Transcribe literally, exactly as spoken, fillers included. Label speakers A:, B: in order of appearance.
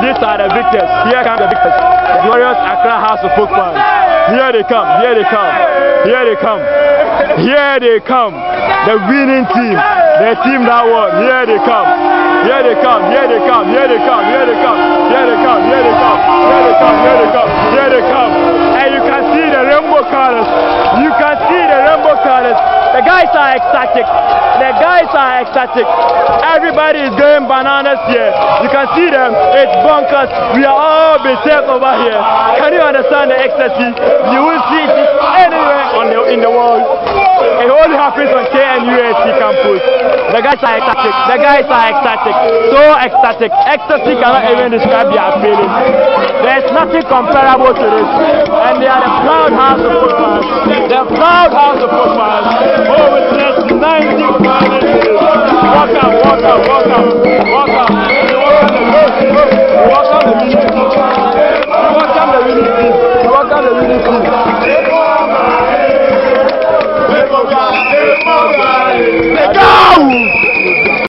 A: these are the victors. Here come the victors. The glorious Accra House of Folk fans. Here they come. Here they come. Here they come. Here they come. The winning team. The team that won. Here they come. Here they come. Here they come. Here they come. Here they come. Here they come. Here they come. Here they come. Here they come. Here they come. And you can see the rainbow colors. You can see the rainbow colors. The guys are ecstatic. The guys are ecstatic. Everybody is going bananas here. You can see them. It's bonkers. We are all being safe over here. Can you understand the ecstasy? You will see this anywhere on the, in the world. It only happens on K N U S C campus. The guys are ecstatic. The guys are ecstatic. So ecstatic. Ecstasy cannot even describe their feelings. There's nothing comparable to this. And they are the proud house of football. The proud house of football. Oh, witness ninety walk up, walk up, walk up, walk up. Walk up the winning team. Walk up the winning team. Walk up the winning team. The